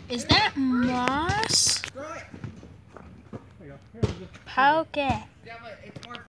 Is that moss? Throw it. Poke it. Yeah, but it's more